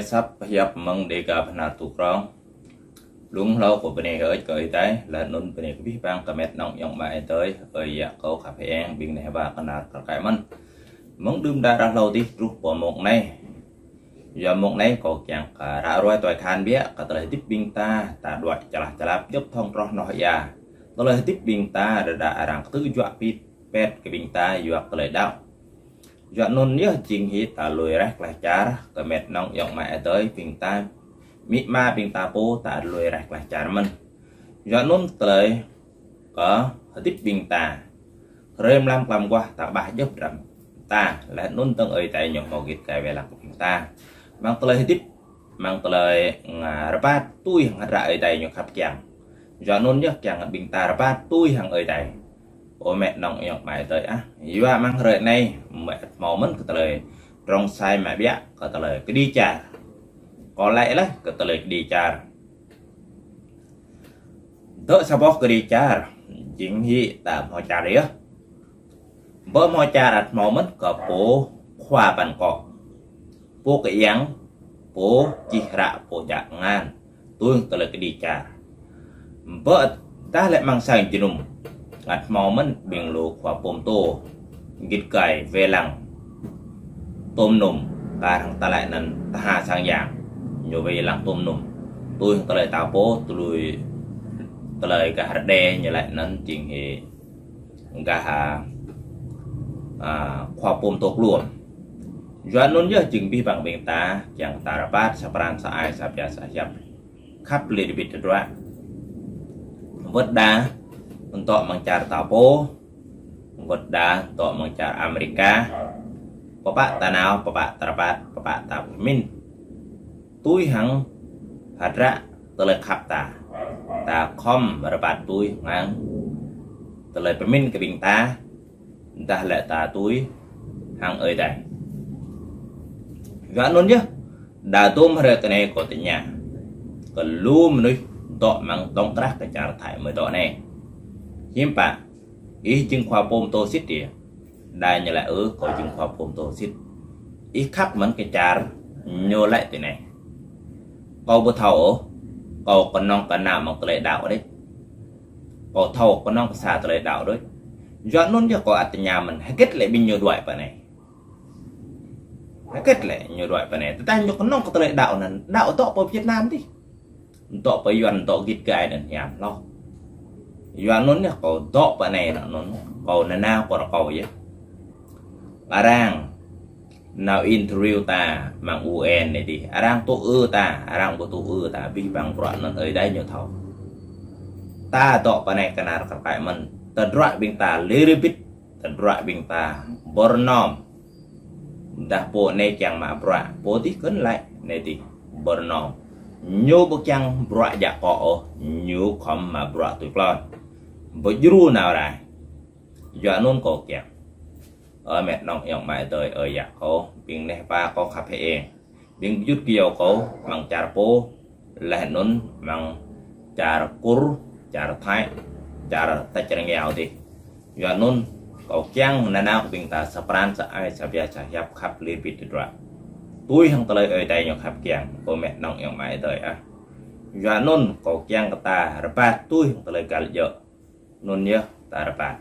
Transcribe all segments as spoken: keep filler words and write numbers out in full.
sắp hiệp mong để gặp nạt tụ rong đúng lâu của bên này ở cởi tới là nôn bên này biết bang comment nong dòng bài tới ở dạ câu cà phê ăn bên này và con nạt cái mình mong đêm đã ra lâu đi rút của một này giờ một này có chẳng cả đã rồi tôi khan biết cả tới tiếp biên ta ta đoạt chả chả làm giúp thông rõ nói ya tôi lời tiếp biên ta đã rằng tứ dọa pit pet cái biên ta dọa lời đạo dọa nôn nhớ trình hít ta lùi rác là chả cái mệt nong dòng mẹ tới biên ta mít ma biên ta bố ta lùi rác là chả mình dọa nôn tới có tiếp biên ta rem làm làm qua ta bài giúp rầm ta là nôn tân ơi tại nhộng màu gịt cái về làm của ta mang tới tiếp mang tới rapat tôi hàng ra ở đây nhộng khắp chàng do nôn nhất chàng bình ta rapat tôi hàng ở đây ôi mẹ nong nhộng mày tới á và mang rời này mẹ màu mất cái lời trong sai mẹ biết cái lời cái đi trà có lẽ đấy cái lời đi trà đỡ sao bóc cái đi trà chính hi tạm họ trà đấy á bữa mọi trà đặt màu mất có phố khoa bàn cọ phố cái yáng phố chỉ rạ phố chạc ngàn tôi cái lời cái đi trà bữa ta lại mang sang chỉ nùng đặt màu mất biển lục khoa bồm tô gịt cày về lằng tôm nùng ta thằng ta lại nần ta hạ sang dạng nhiều về lằng tôm nùng tôi cái lời tao phố tôi lùi cái lời cả hạt đe như lại nần chuyện hệ cả à, khoa bồm tốt luôn do nôn nhớ chừng bi bằng bên ta chẳng ta rapat sapran sa ai sap ya sa yap khắp lì bịt rồi vật đá untuk mang cara tapo vật đá untuk mang cara Amerika bapak tanau bapak terapat bapak tak min tôi hằng hạt ra từ lời khắp ta ta không rapat tôi ngang từ lời min cái bình ta ta lại ta túi hàng ở đây gã nôn nhá đã tôm ra cái này có tình nhà còn luôn nữa tọ mang tông trắc cái trả thải mới tọ này hiếm bạn ý chứng khoa bom tô xít đi đây như là ở có chứng khoa bom tô xít ý khắc mẫn cái trả nhô lại thế này câu bữa thầu câu còn non còn nào mà cái đạo đấy câu thầu còn non xa cái đạo đấy do nôn cho có ở nhà mình hay kết lại bên nhiều loại vậy này hay kết lại nhiều loại vậy này ta cho con non có lại đạo là đạo tọ ở Việt Nam đi tọ ở doan tọ gịt gai là nhảm lo do nôn cho có tọ vậy này là nó cầu là nào còn cầu vậy arang nào interview ta mang u en này đi arang tổ ư ta arang của tổ ư ta vì bằng đoạn nó ở đây nhiều thầu ta tọ vậy này cái nào các bạn mình tận loại bình ta little bit tận loại bình ta bornom đã bộ này chẳng mà bọa bố tí cấn lại này thì bornom nhô bức chăng bọa dạ cọ nhô không mà bọa tụi con với dư nào này do nôn cổ kẹt ở mẹ nông nhộng mày tới ở dạ cổ bình này ba có cà phê bình chút kiều cổ bằng trà bố là nôn bằng trà cur trà thái cara ta cara nghèo thì do nôn cầu chăng là nào bình ta sapran sa ai sa bia sa yap khắp lì bịt rồi tôi hàng tới ở đây nhọc khắp kiang cô mẹ nông nhộng mày tới à do nôn cầu chăng ta rapat tôi hàng tới cả giờ nôn nhớ ta rapat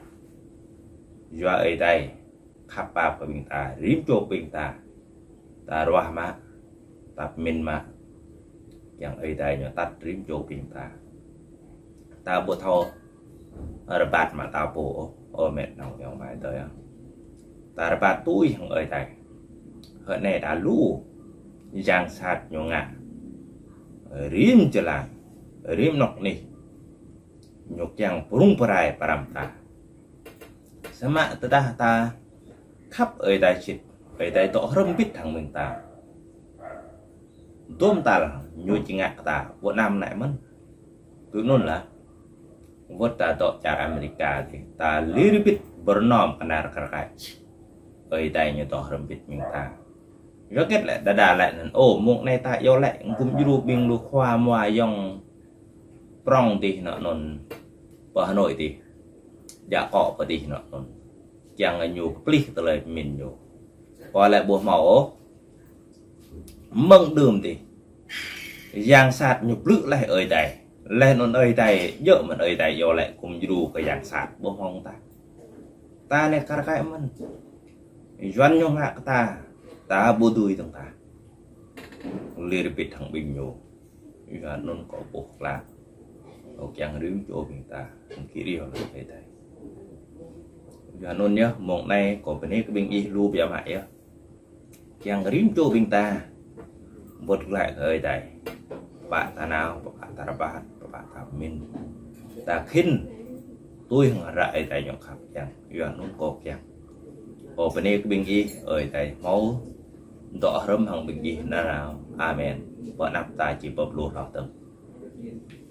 do ở đây khắp ba của bình ta rím chỗ bình ta ta roa mà tập min mà yang ở đây nhọ tắt rím chỗ bình ta ta bộ thâu rapat mà tao bộ ôi mệt nóng nhong mày tới à ta rapat túi hàng ở đây hồi này đã lú giang sát nhong ngà rim trở lại rim nọc nì nhok yang prung perai param ta sama ta ta khắp ở đây chít ở đây tọ râm bít thằng mình ta tôm ta nhuy chỉ ngạc ta bộ nam lại mất cứ nôn là vot ta tọ cara Amerika thì ta little bit bernom kanar karkai ở đây như tọ râm bít mình ta rất kết lại đã đà lại là ô muộn này ta yêu lại cũng như biên lu khoa mua dòng prong thì nó nôn ở Hà Nội thì dạ cọ và thì nó nôn chẳng là nhiều click từ lời mình nhiều còn lại bộ mẫu mừng đường thì giang sạt nhục lự lại ơi tay lên non ơi tay dỡ mình ơi tay vô lại cùng dù cái giang sạt bông hông ta ta này cả cái mình doan nhung hạ ta ta bố đuôi thằng ta lê bị thằng bình nhổ và non có bộ là ở chẳng đứng chỗ mình ta kỹ điều là thế này và non nhá mộng này có bên cái bình y lưu bia mại á chẳng đứng chỗ mình ta vượt lại ơi đây bạn ta nào bạn ta bạn bạn ta mình ta khinh tôi hằng rại tại nhọc khắp chẳng và non có chẳng ở bên cái bình y ơi đây máu đỏ râm hằng bình y nào amen và nắp ta chỉ bập lụt vào tầng